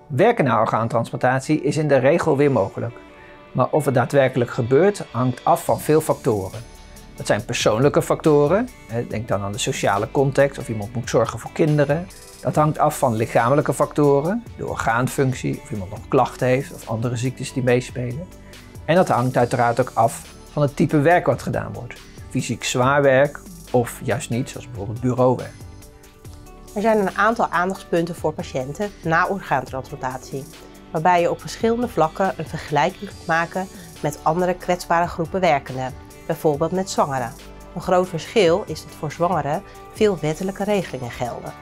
Werken na orgaantransplantatie is in de regel weer mogelijk. Maar of het daadwerkelijk gebeurt hangt af van veel factoren. Dat zijn persoonlijke factoren, denk dan aan de sociale context of iemand moet zorgen voor kinderen. Dat hangt af van lichamelijke factoren, de orgaanfunctie, of iemand nog klachten heeft of andere ziektes die meespelen. En dat hangt uiteraard ook af van het type werk wat gedaan wordt. Fysiek zwaar werk of juist niet, zoals bijvoorbeeld bureauwerk. Er zijn een aantal aandachtspunten voor patiënten na orgaantransplantatie, waarbij je op verschillende vlakken een vergelijking kunt maken met andere kwetsbare groepen werkenden, bijvoorbeeld met zwangeren. Een groot verschil is dat voor zwangeren veel wettelijke regelingen gelden.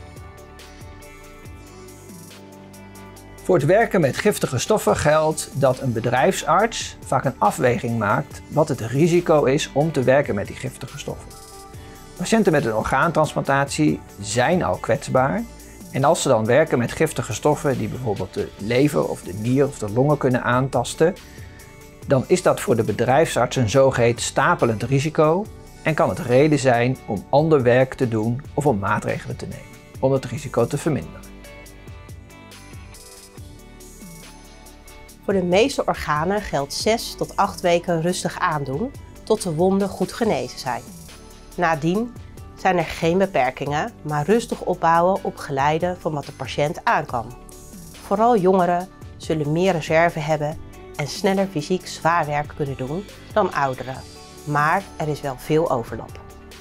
Voor het werken met giftige stoffen geldt dat een bedrijfsarts vaak een afweging maakt wat het risico is om te werken met die giftige stoffen. Patiënten met een orgaantransplantatie zijn al kwetsbaar en als ze dan werken met giftige stoffen die bijvoorbeeld de lever of de nier of de longen kunnen aantasten, dan is dat voor de bedrijfsarts een zogeheten stapelend risico en kan het reden zijn om ander werk te doen of om maatregelen te nemen om het risico te verminderen. Voor de meeste organen geldt 6 tot 8 weken rustig aandoen tot de wonden goed genezen zijn. Nadien zijn er geen beperkingen, maar rustig opbouwen op geleide van wat de patiënt aan kan. Vooral jongeren zullen meer reserve hebben en sneller fysiek zwaar werk kunnen doen dan ouderen. Maar er is wel veel overlap.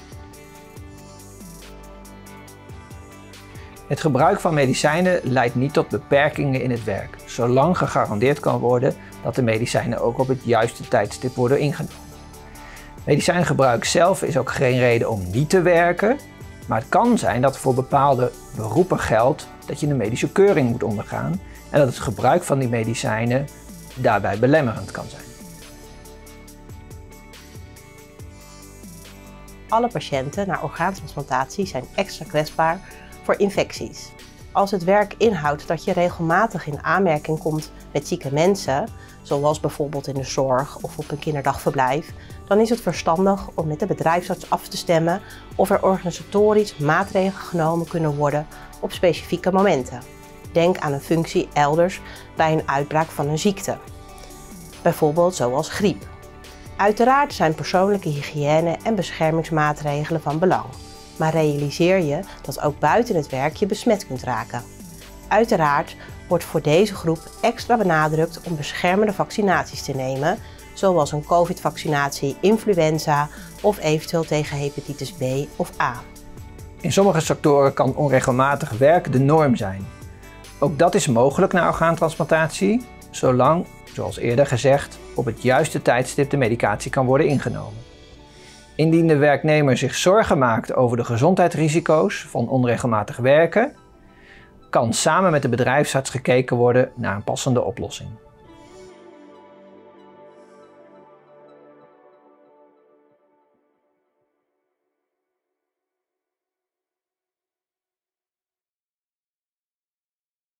Het gebruik van medicijnen leidt niet tot beperkingen in het werk, zolang gegarandeerd kan worden dat de medicijnen ook op het juiste tijdstip worden ingenomen. Medicijngebruik zelf is ook geen reden om niet te werken, maar het kan zijn dat voor bepaalde beroepen geldt dat je een medische keuring moet ondergaan en dat het gebruik van die medicijnen daarbij belemmerend kan zijn. Alle patiënten na orgaantransplantatie zijn extra kwetsbaar voor infecties. Als het werk inhoudt dat je regelmatig in aanmerking komt met zieke mensen, zoals bijvoorbeeld in de zorg of op een kinderdagverblijf, dan is het verstandig om met de bedrijfsarts af te stemmen of er organisatorisch maatregelen genomen kunnen worden op specifieke momenten. Denk aan een functie elders bij een uitbraak van een ziekte, bijvoorbeeld zoals griep. Uiteraard zijn persoonlijke hygiëne en beschermingsmaatregelen van belang. Maar realiseer je dat ook buiten het werk je besmet kunt raken. Uiteraard wordt voor deze groep extra benadrukt om beschermende vaccinaties te nemen, zoals een COVID-vaccinatie, influenza of eventueel tegen hepatitis B of A. In sommige sectoren kan onregelmatig werk de norm zijn. Ook dat is mogelijk na orgaantransplantatie, zolang, zoals eerder gezegd, op het juiste tijdstip de medicatie kan worden ingenomen. Indien de werknemer zich zorgen maakt over de gezondheidsrisico's van onregelmatig werken, kan samen met de bedrijfsarts gekeken worden naar een passende oplossing.